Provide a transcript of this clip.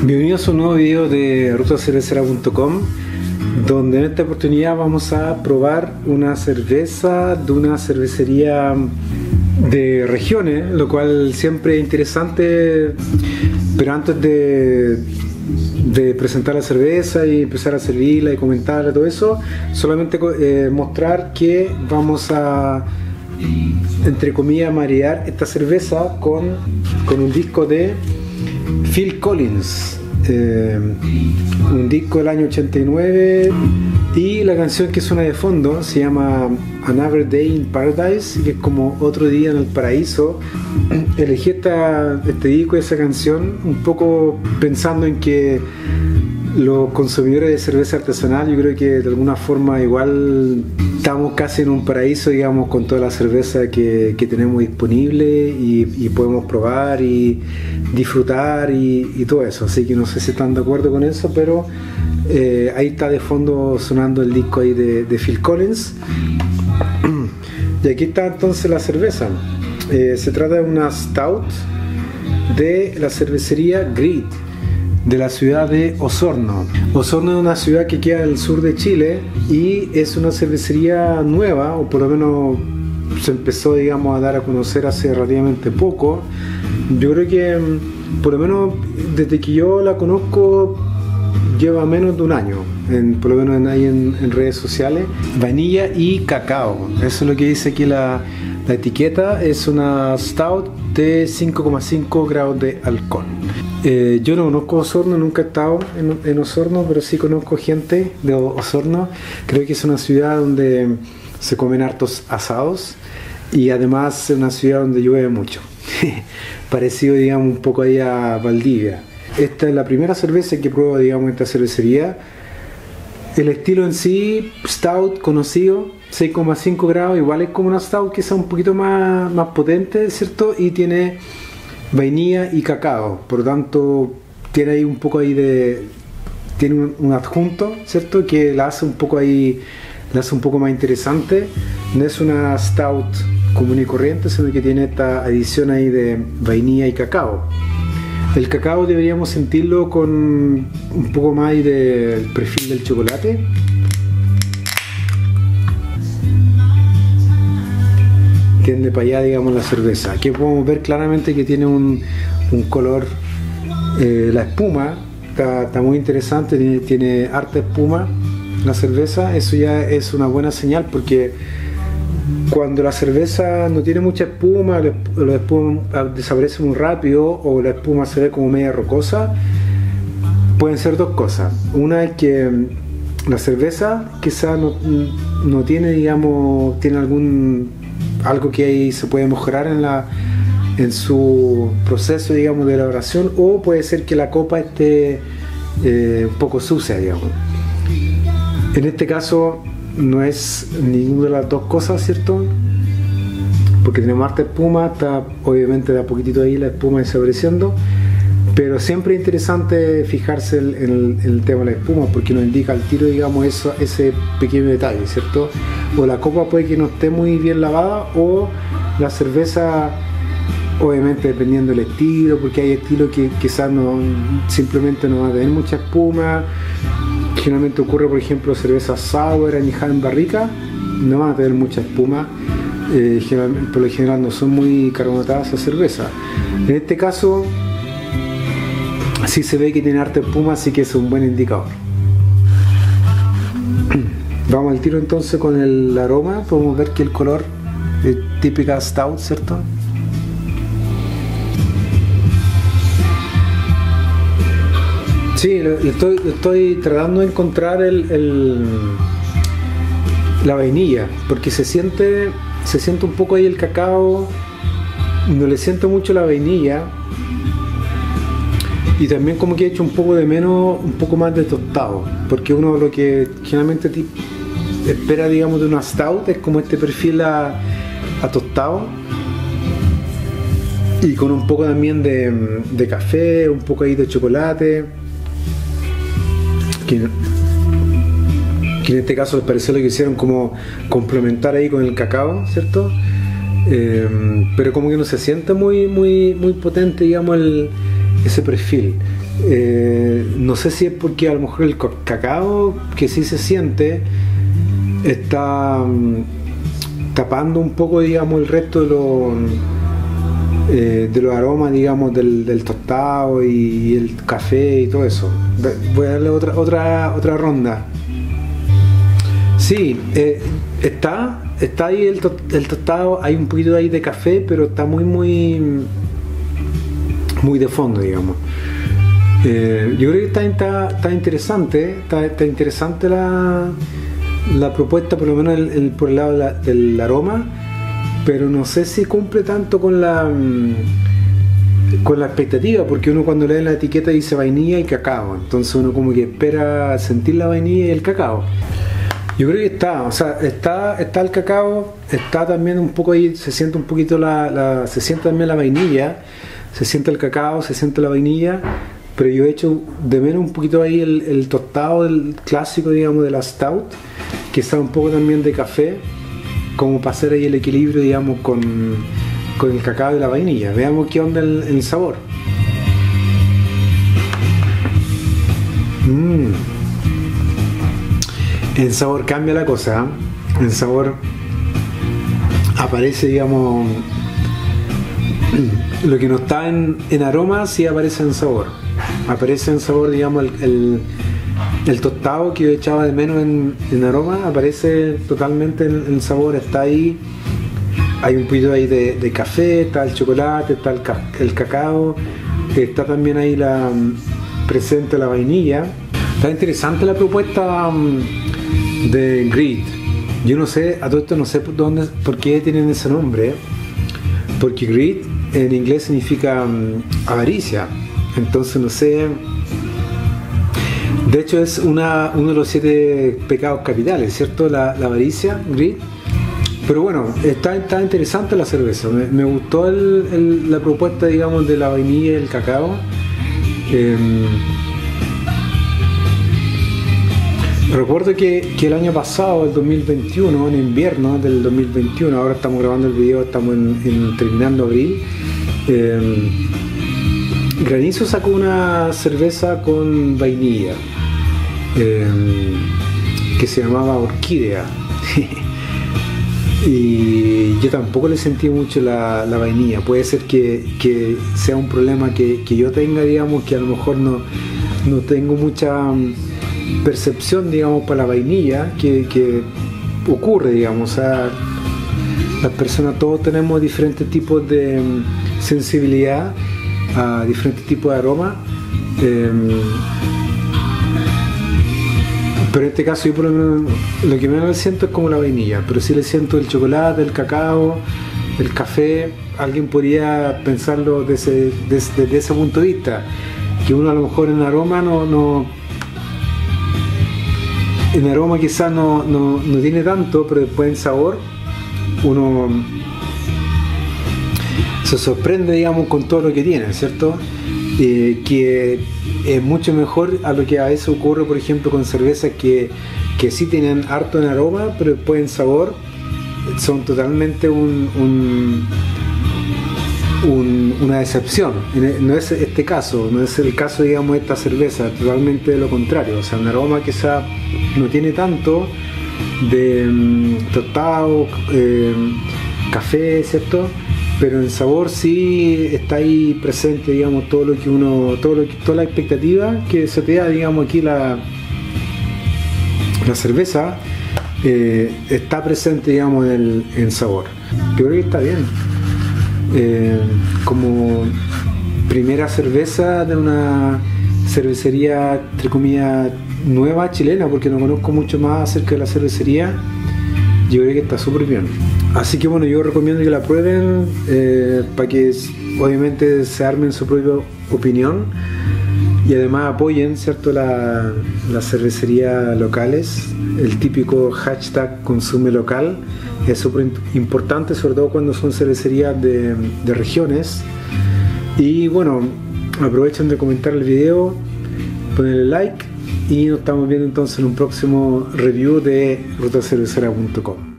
Bienvenidos a un nuevo video de rutacervecera.com, donde en esta oportunidad vamos a probar una cerveza de una cervecería de regiones, lo cual siempre es interesante. Pero antes de presentar la cerveza y empezar a servirla y comentarla, todo eso, solamente mostrar que vamos a, entre comillas, marear esta cerveza con un disco de Phil Collins, un disco del año 89, y la canción que suena de fondo se llama Another Day in Paradise, que es como otro día en el paraíso. Elegí este disco y esa canción un poco pensando en que los consumidores de cerveza artesanal, yo creo que de alguna forma igual estamos casi en un paraíso, digamos, con toda la cerveza que tenemos disponible y podemos probar y disfrutar y todo eso. Así que no sé si están de acuerdo con eso, pero ahí está de fondo sonando el disco ahí de Phil Collins. Y aquí está entonces la cerveza. Se trata de una Stout de la cervecería Grit, de la ciudad de Osorno. Osorno es una ciudad que queda al sur de Chile y es una cervecería nueva, o por lo menos se empezó, digamos, a dar a conocer hace relativamente poco. Yo creo que por lo menos desde que yo la conozco lleva menos de un año, por lo menos ahí en redes sociales. Vainilla y cacao, eso es lo que dice aquí la etiqueta. Es una Stout de 5,5 grados de alcohol. Yo no conozco Osorno, nunca he estado en Osorno, pero sí conozco gente de Osorno. Creo que es una ciudad donde se comen hartos asados y además es una ciudad donde llueve mucho. Parecido, digamos, un poco ahí a Valdivia. Esta es la primera cerveza que pruebo, digamos, en esta cervecería. El estilo en sí, Stout conocido, 6,5 grados, igual es como una Stout que es un poquito más potente, ¿cierto? Y tiene vainilla y cacao, por lo tanto tiene ahí un poco ahí tiene un adjunto, ¿cierto? Que la hace un poco más interesante. No es una Stout común y corriente, sino que tiene esta adición ahí de vainilla y cacao. El cacao deberíamos sentirlo con un poco más ahí del perfil del chocolate. Tiende para allá, digamos, la cerveza. Aquí podemos ver claramente que tiene un color, la espuma está muy interesante, tiene harta espuma la cerveza. Eso ya es una buena señal, porque cuando la cerveza no tiene mucha espuma, la espuma desaparece muy rápido o la espuma se ve como media rocosa, pueden ser dos cosas. Una es que la cerveza quizá no tiene, digamos, tiene algo que ahí se puede mejorar en su proceso, digamos, de elaboración, o puede ser que la copa esté un poco sucia, digamos. En este caso no es ninguna de las dos cosas, ¿cierto? Porque tenemos harta espuma, está obviamente de a poquitito ahí la espuma desapareciendo, pero siempre es interesante fijarse en el tema de la espuma, porque nos indica al tiro, digamos, ese pequeño detalle, ¿cierto? O la copa puede que no esté muy bien lavada, o la cerveza, obviamente dependiendo del estilo, porque hay estilos que quizás simplemente no van a tener mucha espuma. Generalmente ocurre, por ejemplo, cervezas sour añejadas en barrica, no van a tener mucha espuma. Por lo general no son muy carbonatadas esa cerveza. En este caso sí se ve que tiene harta espuma, así que es un buen indicador. Vamos al tiro entonces con el aroma. Podemos ver que el color es típica Stout, ¿cierto? Sí, estoy tratando de encontrar la vainilla, porque se siente un poco ahí el cacao, no le siento mucho la vainilla, y también como que he hecho un poco de menos, un poco más de tostado, porque uno lo que generalmente espera, digamos, de una Stout es como este perfil a tostado, y con un poco también de café, un poco ahí de chocolate, que en este caso les pareció lo que hicieron como complementar ahí con el cacao, ¿cierto? Pero como que no se siente muy potente, digamos, ese perfil. No sé si es porque a lo mejor el cacao, que sí se siente, está tapando un poco, digamos, el resto de los aromas, digamos, del tostado y el café y todo eso. Voy a darle otra ronda. Sí, está ahí el tostado, hay un poquito ahí de café, pero está muy de fondo, digamos. Yo creo que está interesante, está interesante la propuesta, por lo menos por el lado del aroma, pero no sé si cumple tanto con la expectativa, porque uno cuando lee la etiqueta dice vainilla y cacao, entonces uno como que espera sentir la vainilla y el cacao. Yo creo que está el cacao, está también un poco ahí, se siente un poquito se siente también la vainilla, se siente el cacao, se siente la vainilla, pero yo he hecho de menos un poquito ahí el tostado del clásico, digamos, de la stout, que está un poco también de café, como para hacer ahí el equilibrio, digamos, con el cacao y la vainilla. Veamos qué onda el sabor. El sabor cambia la cosa, ¿eh? El sabor aparece, digamos, lo que no está en aroma sí aparece en sabor. Aparece en sabor, digamos, el tostado que yo echaba de menos en aroma, aparece totalmente en sabor, está ahí. Hay un poquito ahí de café, está el chocolate, está el cacao, está también ahí presente la vainilla. Está interesante la propuesta de Greed. Yo no sé, a todo esto no sé por qué tienen ese nombre, porque Greed en inglés significa avaricia, entonces no sé. De hecho es uno de los 7 pecados capitales, ¿cierto? La avaricia, Greed. Pero bueno, está interesante la cerveza. Me gustó la propuesta, digamos, de la vainilla y el cacao. Recuerdo que el año pasado, el 2021, en invierno del 2021, ahora estamos grabando el video, estamos terminando abril, Granizo sacó una cerveza con vainilla que se llamaba Orquídea. Y yo tampoco le sentí mucho la vainilla. Puede ser que sea un problema que yo tenga, digamos, que a lo mejor no tengo mucha percepción, digamos, para la vainilla, que ocurre, digamos. O sea, las personas, todos tenemos diferentes tipos de sensibilidad a diferentes tipos de aromas. Pero en este caso yo por lo menos lo que menos le siento es como la vainilla, pero sí le siento el chocolate, el cacao, el café. Alguien podría pensarlo desde ese punto de vista, que uno a lo mejor en aroma en aroma quizás no tiene tanto, pero después en sabor uno se sorprende, digamos, con todo lo que tiene, ¿cierto? Que es mucho mejor a lo que a veces ocurre, por ejemplo, con cervezas que sí tienen harto en aroma, pero después en sabor son totalmente una decepción. No es este caso, no es el caso, digamos, de esta cerveza, totalmente de lo contrario. O sea, un aroma que quizá no tiene tanto de tostado, café, ¿cierto? Pero en sabor sí está ahí presente, digamos, toda la expectativa que se te da, digamos, aquí la cerveza está presente, digamos, en sabor. Yo creo que está bien. Como primera cerveza de una cervecería, entre comillas, nueva chilena, porque no conozco mucho más acerca de la cervecería, yo creo que está súper bien. Así que bueno, yo recomiendo que la prueben para que obviamente se armen su propia opinión y además apoyen, ¿cierto?, las cervecerías locales. El típico hashtag consume local es súper importante, sobre todo cuando son cervecerías de regiones. Y bueno, aprovechen de comentar el video, ponerle like y nos estamos viendo entonces en un próximo review de rutacervecera.com.